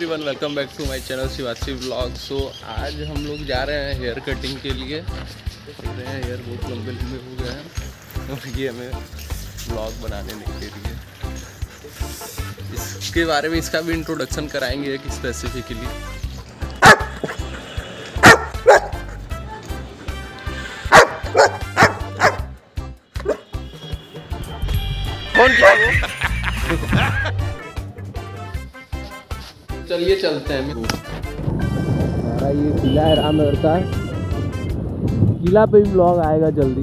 Everyone, welcome back to my channel Shivasi vlog. So आज हम लोग जा रहे हैं हेयर कटिंग के लिए। देख रहे हैं हेयर बहुत लंबे लंबे हो गए हैं और ये हमें व्लॉग बनाने नहीं दे रही है। इसके बारे में इसका भी इंट्रोडक्शन कराएंगे एक स्पेसिफिकली। कौन क्या वो? चलिए चलते हैं। हमारा ये किला है रामनगर का। किला पे भी ब्लॉग आएगा जल्दी।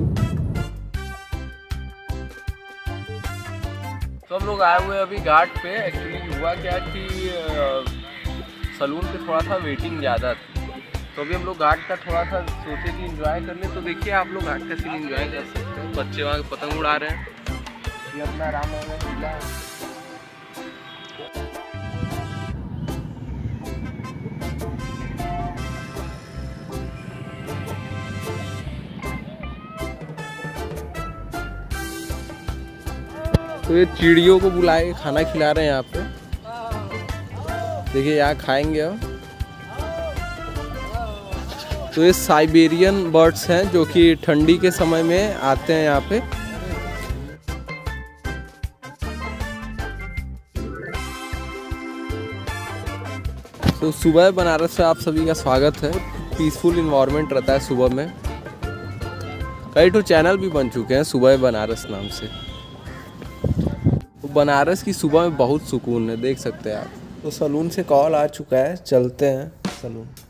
तो हम लोग आए हुए अभी घाट पे। एक्चुअली हुआ क्या कि सलून पे थोड़ा सा वेटिंग ज़्यादा थी, तो अभी हम लोग घाट का थोड़ा सा सोचे कि एंजॉय कर ले। तो देखिए आप लोग घाट का सीन एंजॉय कर सकते हैं। बच्चे वहाँ पतंग उड़ा रहे हैं। ये अपना रामनगर किला है। तो ये चिड़ियों को बुलाए खाना खिला रहे हैं यहाँ पे। देखिए यहाँ खाएंगे हम। तो ये साइबेरियन बर्ड्स हैं जो कि ठंडी के समय में आते हैं यहाँ पे। तो सुबह बनारस से आप सभी का स्वागत है। पीसफुल इन्वायरमेंट रहता है सुबह में। कई तो चैनल भी बन चुके हैं सुबह बनारस नाम से। बनारस की सुबह में बहुत सुकून है, देख सकते हैं आप। तो सलून से कॉल आ चुका है, चलते हैं सलून।